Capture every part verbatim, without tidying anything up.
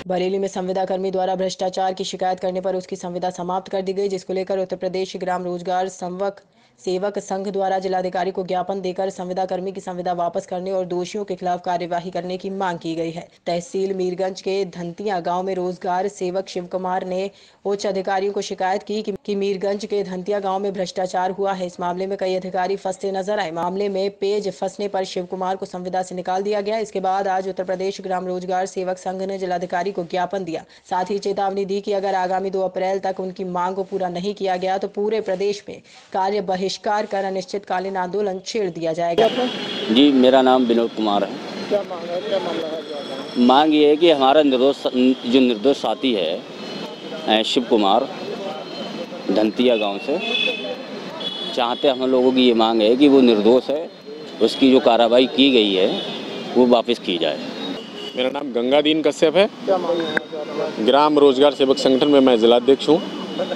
बरेली में संविदा कर्मी द्वारा भ्रष्टाचार की शिकायत करने पर उसकी संविदा समाप्त कर दी गई, जिसको लेकर उत्तर प्रदेश ग्राम रोजगार संवक सेवक संघ द्वारा जिलाधिकारी को ज्ञापन देकर संविदा कर्मी की संविदा वापस करने और दोषियों के खिलाफ कार्यवाही करने की मांग की गई है। तहसील मीरगंज के धंतिया गांव में रोजगार सेवक शिव कुमार ने उच्च अधिकारियों को शिकायत की कि, कि मीरगंज के धंतिया गांव में भ्रष्टाचार हुआ है। इस मामले में कई अधिकारी फंसते नजर आए। मामले में पेज फंसने पर शिव कुमार को संविदा से निकाल दिया गया। इसके बाद आज उत्तर प्रदेश ग्राम रोजगार सेवक संघ ने जिलाधिकारी को ज्ञापन दिया, साथ ही चेतावनी दी कि अगर आगामी दो अप्रैल तक उनकी मांग को पूरा नहीं किया गया तो पूरे प्रदेश में कार्य बहिष्कार कर अनिश्चितकालीन आंदोलन छेड़ दिया जाएगा। जी, मेरा नाम विनोद कुमार है। क्या मांग है, क्या मामला है जो आपका? मांग ये है कि हमारा निर्दोष जो निर्दोष साथी है शिव कुमार धंतिया गांव से, चाहते हम लोगों की ये मांग है कि वो निर्दोष है, उसकी जो कार्रवाई की गई है वो वापस की जाए। मेरा नाम गंगादीन कश्यप है। क्या मांग है? ग्राम रोजगार सेवक संगठन में मैं जिलाध्यक्ष हूँ।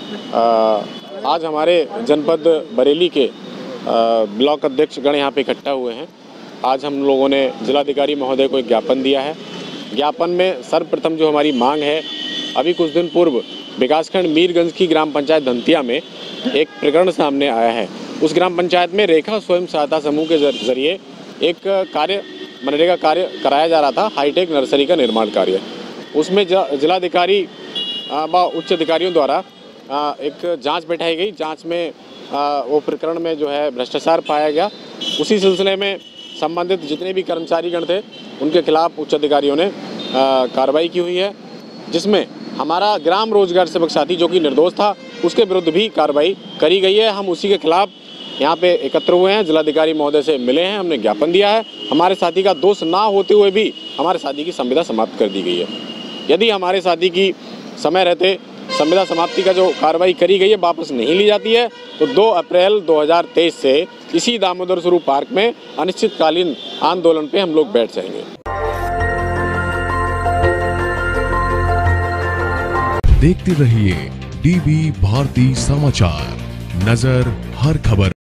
आज हमारे जनपद बरेली के आ, ब्लॉक अध्यक्ष गण यहाँ पे इकट्ठा हुए हैं। आज हम लोगों ने जिलाधिकारी महोदय को एक ज्ञापन दिया है। ज्ञापन में सर्वप्रथम जो हमारी मांग है, अभी कुछ दिन पूर्व विकासखंड मीरगंज की ग्राम पंचायत धंतिया में एक प्रकरण सामने आया है। उस ग्राम पंचायत में रेखा स्वयं सहायता समूह के जरिए एक कार्य मनरेगा कार्य कराया जा रहा था, हाईटेक नर्सरी का निर्माण कार्य। उसमें जिलाधिकारी व उच्च अधिकारियों द्वारा एक जांच बैठाई गई। जांच में वो प्रकरण में जो है भ्रष्टाचार पाया गया। उसी सिलसिले में संबंधित जितने भी कर्मचारीगण थे उनके खिलाफ उच्च अधिकारियों ने कार्रवाई की हुई है, जिसमें हमारा ग्राम रोजगार सेवक साथी जो कि निर्दोष था उसके विरुद्ध भी कार्रवाई करी गई है। हम उसी के खिलाफ यहाँ पे एकत्र हुए हैं, जिलाधिकारी महोदय से मिले हैं, हमने ज्ञापन दिया है। हमारे साथी का दोष ना होते हुए भी हमारे साथी की संविदा समाप्त कर दी गई है। यदि हमारे साथी की समय रहते संविदा समाप्ति का जो कार्रवाई करी गई है वापस नहीं ली जाती है तो दो अप्रैल दो हज़ार तेईस से इसी दामोदर स्वरूप पार्क में अनिश्चितकालीन आंदोलन पे हम लोग बैठ जाएंगे। देखते रहिए डीबी भारती समाचार, नजर हर खबर।